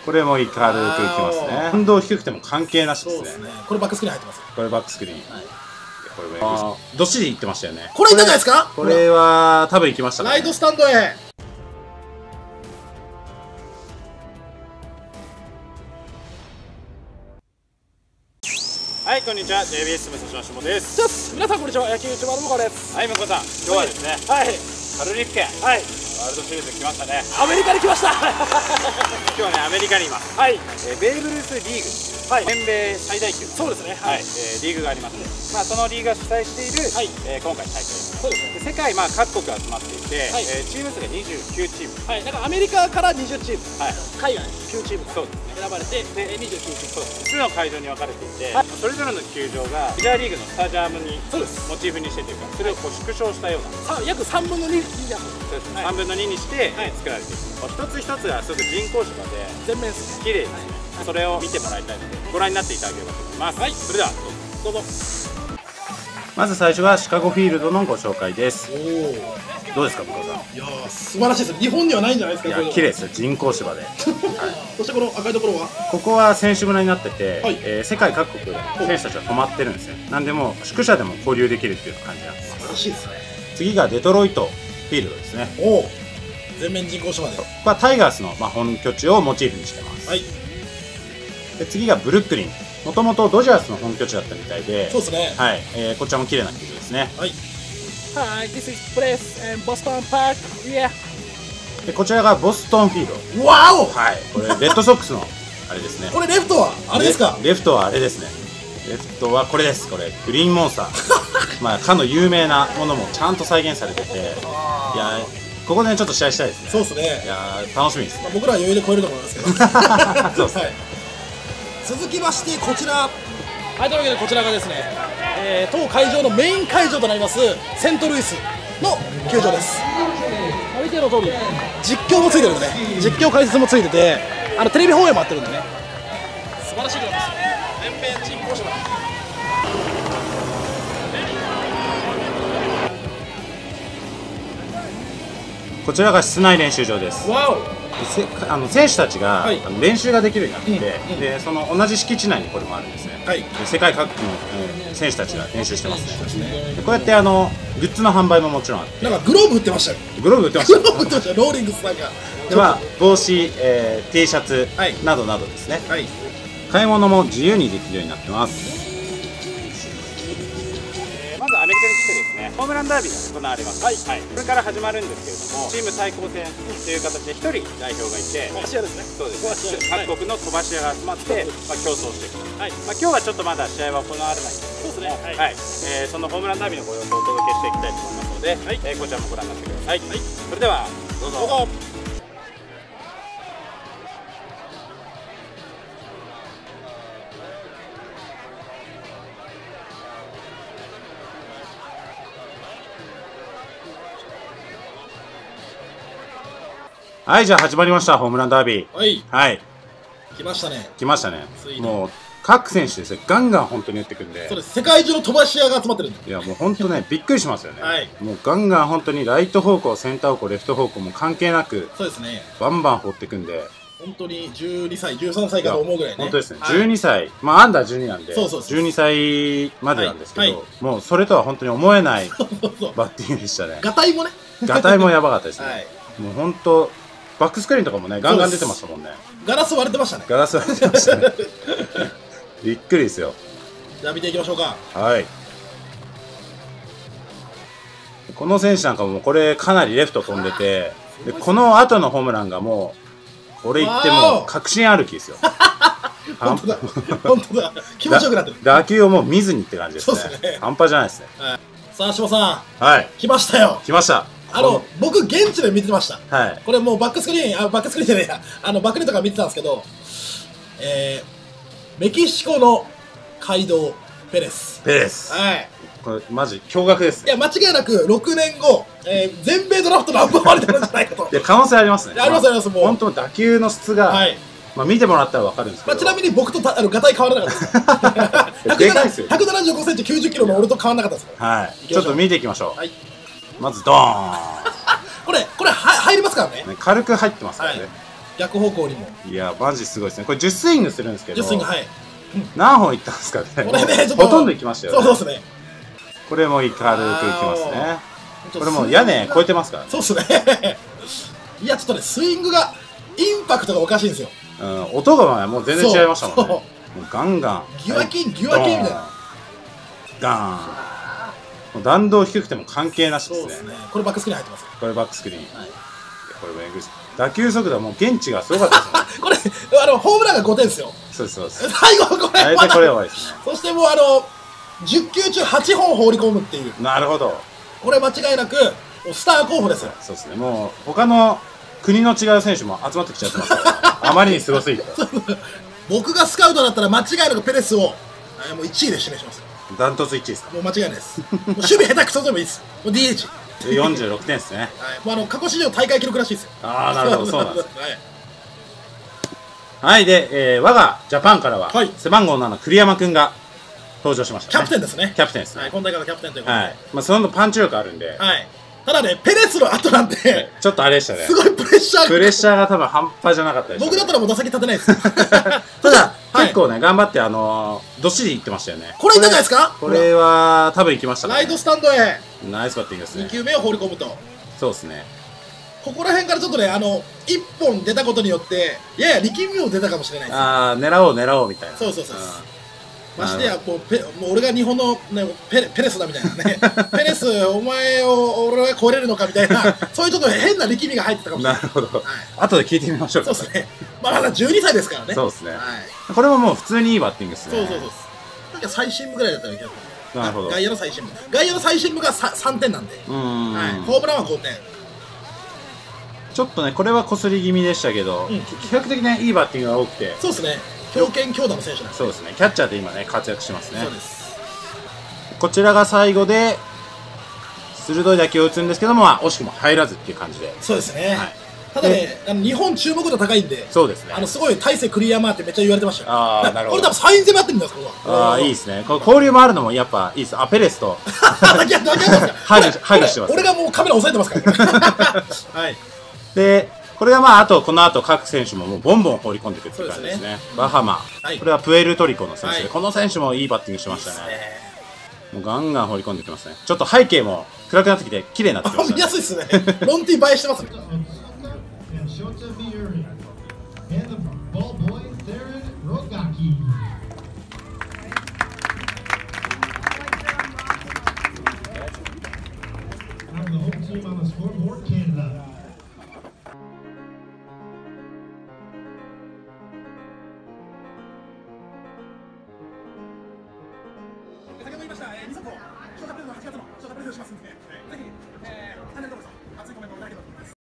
これも軽くいきますね。反動低くても関係なしですね。 これバックスクリーン入ってます。 これバックスクリーン。これどっしりいってましたよね。 これいったんじゃないですか。 これは多分いきましたね。 ライトスタンドへ。 はい、こんにちは。JBS 武蔵野下です。 皆さんこんにちは。野球 YouTuber の向こうです。 はい、向こうさん、今日はですね、 はい。 カルリフ家、 はい。 ワールドシリーズ来ましたね。 アメリカに来ました。 今日はね、アメリカにいます。 はい。 ベーブ・ルースリーグ、はい、全米最大級、 そうですね。 はい、リーグがありますね。まあそのリーグが主催している、はい、今回大会です。そうですね。世界まあ各国集まっていて、はい、チーム数が29チーム。 はい。だからアメリカから20チーム、 はい、 海外9チームが選ばれて、で29チーム。 5つの会場に分かれていて、はい、それぞれの球場がメジャーリーグのスタジアムにモチーフにしてというか、それをこう縮小したような、 約3分の2じゃん。 そうですね。3分の2にして作られている。一つ一つがすごく人工芝で全面ですね。 綺麗ですね。それを見てもらいたいのでご覧になっていただければと思います。はい、それではどうぞ。 まず最初はシカゴフィールドのご紹介です。どうですか、向こうさん。 いやー、素晴らしいです。日本にはないんじゃないですか。 いや、綺麗ですよ、人工芝で。 そしてこの赤いところは、 ここは選手村になってて、 はい、 世界各国で選手たちが泊まってるんですよ。なんでもう宿舎でも交流できるっていう感じになってます。 素晴らしいですね。 次がデトロイトフィールドですね。 おお、全面人工芝で。 ここはタイガースの本拠地をモチーフにしてます。 はい。 で次がブルックリン。もともとドジャースの本拠地だったみたいで、 そうですね。 はい、こちらも綺麗な球場ですね。 はい。Hi, this is place in Boston Park. Yeah. でこちらがボストンフィールド。 わお。 はい、これレッドソックスのあれですね。 これレフトはあれですか。 レフトはあれですね。レフトはこれです。これグリーンモンスター。まあかの有名なものもちゃんと再現されてて、いやここでちょっと試合したいですね。 そうですね。 いや楽しみですね。 僕らは余裕で超えると思いますけど。 そうですね。 続きましてこちら。はい、というわけでこちらがですね、当会場のメイン会場となりますセントルイスの球場です。見ての通り実況もついてるんでね、実況解説もついてて、テレビ放映もあってるんでね、素晴らしいと思います。全面人工芝。 こちらが室内練習場です。 わお。 選手たちが、 はい、 練習ができるようになってて、でその同じ敷地内にこれもあるんですね。はい、で世界各国の、選手たちが練習してますね。でこうやってグッズの販売ももちろんあって、 なんかグローブ売ってましたよ。 グローブ売ってました。 グローブ売ってました。ローリングスなんか。 で帽子、T シャツ、はい、などなどですね。はい、買い物も自由にできるようになってます。 まずアメリカに来てですね、ホームランダービーが行われます。はい、はい、これから始まるんですけれども、チーム対抗戦という形で1人代表がいて、飛ばし屋ですね。そうですね。各国の飛ばし屋が集まって、競争していく。はい、今日はちょっとまだ試合は行われないんですけども、そうですね。はい、そのホームランダービーのご様子をお届けしていきたいと思いますので、はい、こちらもご覧になってください。はい、それではどうぞ。 はい、じゃあ始まりました、ホームランダービー。 はい。 はい。 来ましたね。 来ましたね。もう、各選手ですね、ガンガン本当に打ってくんで。 そうです。世界中の飛ばし屋が集まってるんで。 いや、もう本当ね、びっくりしますよね。 はい。 もうガンガン本当にライト方向、センター方向、レフト方向も関係なく、 そうですね。 バンバン放ってくんで。 本当に12歳、13歳かと思うぐらいね。 本当ですね。12歳、まあアンダー12なんで、12歳までなんですけど、もうそれとは本当に思えないバッティングでしたね。 ガタイもね。 ガタイもやばかったですね。もう本当、バックスクリーンとかもね、ガンガン出てましたもんね。 ガラス割れてましたね。 ガラス割れてましたね。びっくりですよ。 じゃあ見ていきましょうか。 はい。この選手なんかもこれかなりレフト飛んでて、でこの後のホームランがもうこれ言っても確信歩きですよ。 本当だ。本当だ。気持ちよくなってる。 打球をもう見ずにって感じですね。半端じゃないですね。 さあ、下さん。 はい。 来ましたよ。 来ました。 僕現地で見てました。 はい。これもうバックスクリーン、バックスクリーンじゃねえや、バックネットから見てたんですけど、メキシコの街道ペレス。 ペレス。 はい。 これマジ驚愕です。 いや、間違いなく6年後、全米ドラフトナンバーワンになるんじゃないかと。 いや、可能性ありますね。 ありますあります。もう本当打球の質が、はい。まあ見てもらったら分かるんですけど、 ちなみに僕とガタイ変わらなかったです。でかいですよ。175センチ90キロの俺と変わらなかったです。 はい。ちょっと見ていきましょう。はい。まずドーン。 これ入りますからね。 軽く入ってますからね。 逆方向にも。 いやマジすごいですね。これ10スイングするんですけど、 10スイング、はい。 何本いったんですかね。 これね、ちょっとほとんどいきましたよね。 そうですね。 これも軽くいきますね。これもう屋根越えてますからね。 そうっすね。いやちょっとね、スイングがインパクトがおかしいんですよ。 うん、音がもう全然違いましたもんね。もうガンガンギワキンギワキンみたいな。 ガーン。もう弾道低くても関係なしですね。 そうですね。これバックスクリーン入ってます。 これバックスクリーン。これもエグい。打球速度はもう現地がすごかったですね。 これホームランが5点ですよ。 そうですそうです。 最後これ。 大体これ弱いですね。 そしてもう10球中8本放り込むっていう。 なるほど。 これ間違いなくスター候補ですよ。 そうですね。もう他の国の違う選手も集まってきちゃってますから、あまりにすごすぎて。 僕がスカウトだったら間違いなくペレスをもう1位で指名します。 ダントツ1位ですか。 もう間違いないです。もう守備下手くそでもいいです。もう DH。 46点ですね。 はい。もう過去史上大会記録らしいですよ。 ああ、なるほど、そうなんです。 はい。 はい、で、我がジャパンからは、 はい背番号7、栗山君が登場しました、ね。 キャプテンですね。 キャプテンですね。 はい。今大会のキャプテンということで。 はい。まあ、そのパンチ力あるんで、 はい。ただね、ペレスの後なんて、 ちょっとあれでしたね。 すごいプレッシャーが。 プレッシャーが多分半端じゃなかったです、ね。 僕だったらもう打席立てないです。 ただ、 はい結構ね、頑張って、どっしりいってましたよね。 これいったんじゃないですか。 これは、多分いきましたね。 ライトスタンドへナイスバッティングですね 2。球目を放り込むと。 そうですね。 ここら辺からちょっとね、1本出たことによって、やや力みも出たかもしれないです。 ああ、狙おう狙おうみたいな。 そうそうそう。 んましてやもう俺が日本の、ね、ペレスだみたいなね。ペレス、お前を俺は超えれるのかみたいな、そういうちょっと変な力みが入ってたかもしれな。 ないるほど。後で聞いてみましょうか。 そうですね。まだ12歳ですからね。 そうですね。 はい。 これももう普通にいいバッティングですね。 そうそうそう。なんか最新部ぐらいだったらいける。 なるほど。 外野の最新部。外野の最新部が3点なんで。はい。ホームランは5点。 ちょっとね、これはこすり気味でしたけど、比較的ね、いいバッティングが多くて。 そうですね。強肩強打の選手なんです。 そうですね。キャッチャーで今ね、活躍してますね。 そうです。 こちらが最後で、鋭い打球を打つんですけども、惜しくも入らずっていう感じで。 そうですね。 はいただね、日本注目度高いんで、 そうですね。 すごい大勢栗山ってめっちゃ言われてましたよ。 ああ、なるほど。 これ多分サイン攻めやってるんですここは。 ああ、いいですね。これ交流もあるのもやっぱいいです。あ、ペレスと。 いや、だけですか。 ハグしてます。 俺がもうカメラ押さえてますからね。はい。 で、これがまあ、この後各選手ももうボンボン放り込んでいくっていう感じですね。バハマ。これはプエルトリコの選手で、この選手もいいバッティングしてましたね。もうガンガン放り込んできますね。ちょっと背景も暗くなってきて綺麗になってきましたね。 見やすいですね。ロンティ映えしてますね。先ほど言いました、みそこ、ショートプレーの8月のショートプレーをしますんで、ぜひ、